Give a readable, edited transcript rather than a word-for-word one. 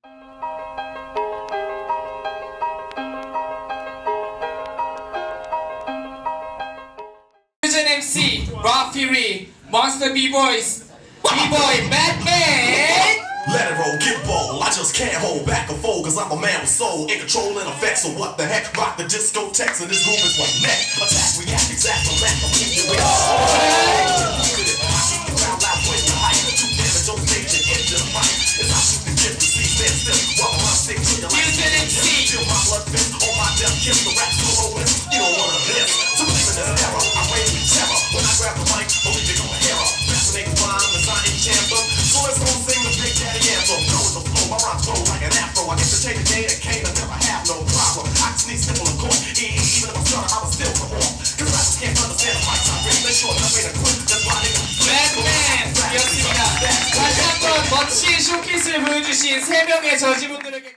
MC, Raw Fury, Monster Bboys, B-Boy, MADMAN. Let it roll, get bold. I just can't hold back or fold, cause I'm a man with soul, in control and effect. So what the heck? Rock the discotheques and this groove is one neck. Attack, react, exact, relax, I'm keeping it all. I keep the crowd loud when you hype. Two damage on stage and into the fight. It's how you can get the seat, stand still. While my stick to your life. Feel my blood fist on my death kiss. The rap slow over. You don't wanna miss. So believe in this error, I reign with terror. When I grab the mic, believe you're gonna hear her. Fascinating rhyme, as I enchant them. So let's go sing the big daddy anthem. Go with the flow, my rhymes flow like an afro. I entertain the day that came and never have no problem. I can sneak simple of course. Even if I'm stutter, I was still perform. Cause rappers can't understand the fights I bring. They short, I made a quick, that's why they MADMAN 이었습니다. 다시 한번 멋진 쇼케이스를 보여주신 3명의 저지분들에게